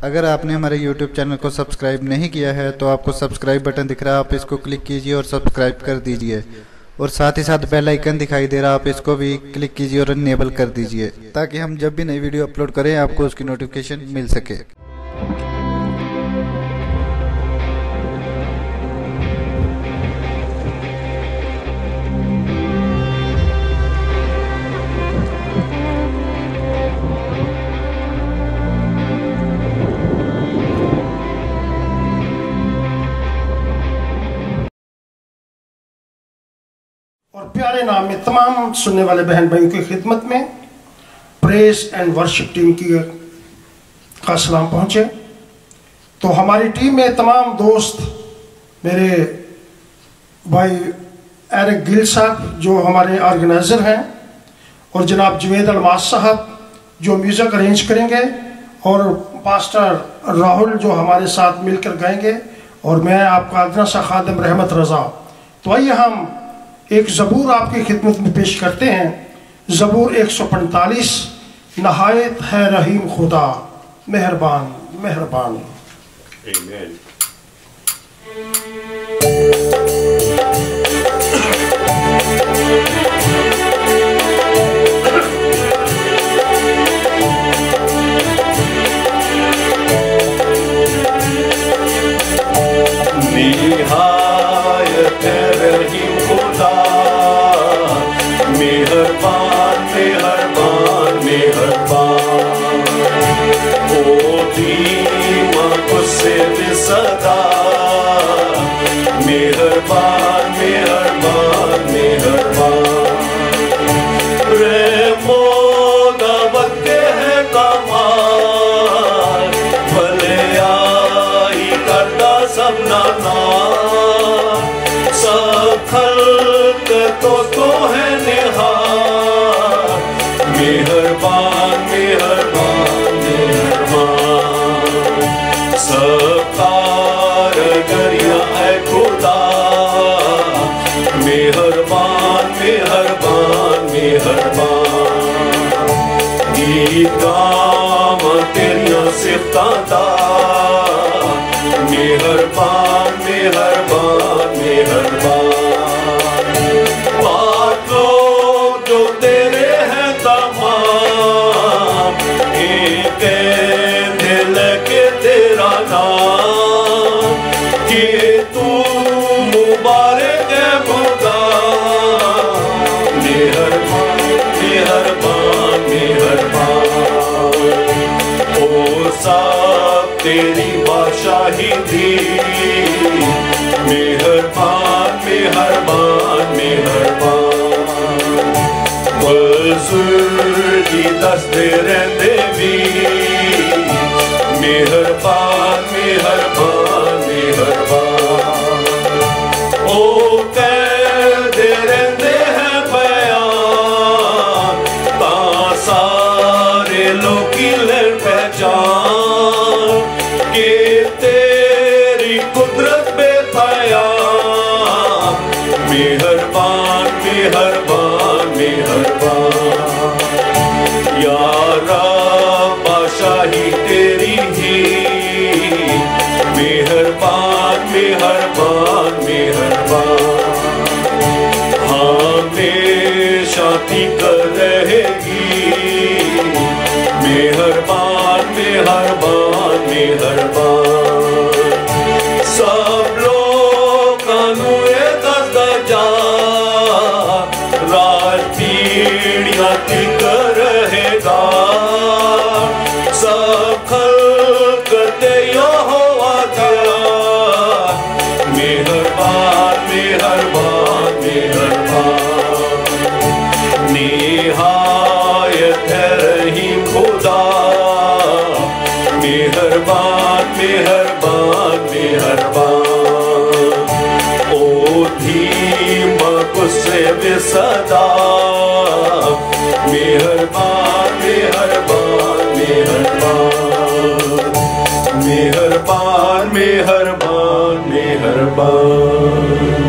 अगर आपने हमारे YouTube चैनल को सब्सक्राइब नहीं किया है तो आपको सब्सक्राइब बटन दिख रहा है, आप इसको क्लिक कीजिए और सब्सक्राइब कर दीजिए। और साथ ही साथ बेल आइकन दिखाई दे रहा है, आप इसको भी क्लिक कीजिए और इनेबल कर दीजिए ताकि हम जब भी नई वीडियो अपलोड करें आपको उसकी नोटिफिकेशन मिल सके। और प्यारे नाम में तमाम सुनने वाले बहन भाइयों की खिदमत में प्रेज एंड वर्शिप टीम का सलाम पहुंचे। तो हमारी टीम में तमाम दोस्त, मेरे भाई एरिक गिल साहब जो हमारे ऑर्गेनाइज़र हैं, और जनाब जवेद अलमास साहब जो म्यूज़िक अरेंज करेंगे, और पास्टर राहुल जो हमारे साथ मिलकर गाएंगे, और मैं आपका अदना सा खादिम रहमत रज़ा। तो आइए हम एक ज़बूर आपकी खिदमत में पेश करते हैं। ज़बूर 145, नहायत है रहीम खुदा, मेहरबान मेहरबान। Amen. निहायत है रहीम खुदा, मेहरबान मेहरबान मेहरबान। ओ धीमा गुस्से में सदा, मेहरबान मेहरबान मेहरबान। रहमो दावत के है कमाल, भले आई करदा सब नाना। सब खल्क तो है निहार, मेहरबान मेहरबान मेहरबान। सब कारगरिया है खुदा, मेहरबान मेहरबान मेहरबान। गीत गाम तेरिया सिफ्तां दा, मेहरबान मेहरबान मेहरबान। पाक लोग जो तेरे हैं तमाम, एक दिल के तेरा नाम, कि तू मुबारक है खुदा, मेहरबान मेहरबान मेहरबान। ओ सब तेरी बादशाही थी, मेहरबान मेहरबान मेहरबान। बज़ुर्गी दसदे रहंदे भी, मेहरबान मेहरबान मेहरबान। ओ कहदे रहंदे हैं बयान, तां सारे लोकी लैन पहचान, कि तेरी कुदरत बेपयान, मेहरबान मेहरबान मेहरबान। या रब बादशाही तेरी ही, मेहरबान मेहरबान मेहरबान। हमेशा तिकर रहेगी, मेहरबान मेहरबान मेहरबान। सब लोग कानूए दसदा जा, राज पीढ़ियां तिकर रहेगा। सब खल्क ते यहोवा का, मेहरबान मेहरबान मेहरबान। निहायत है रहीम खुदा, मेहरबान मेहरबान मेहरबान। ओ धीमा गुस्से में सदा, मेहरबान मेहरबान मेहरबान मेहरबान मेहरबान मेहरबान।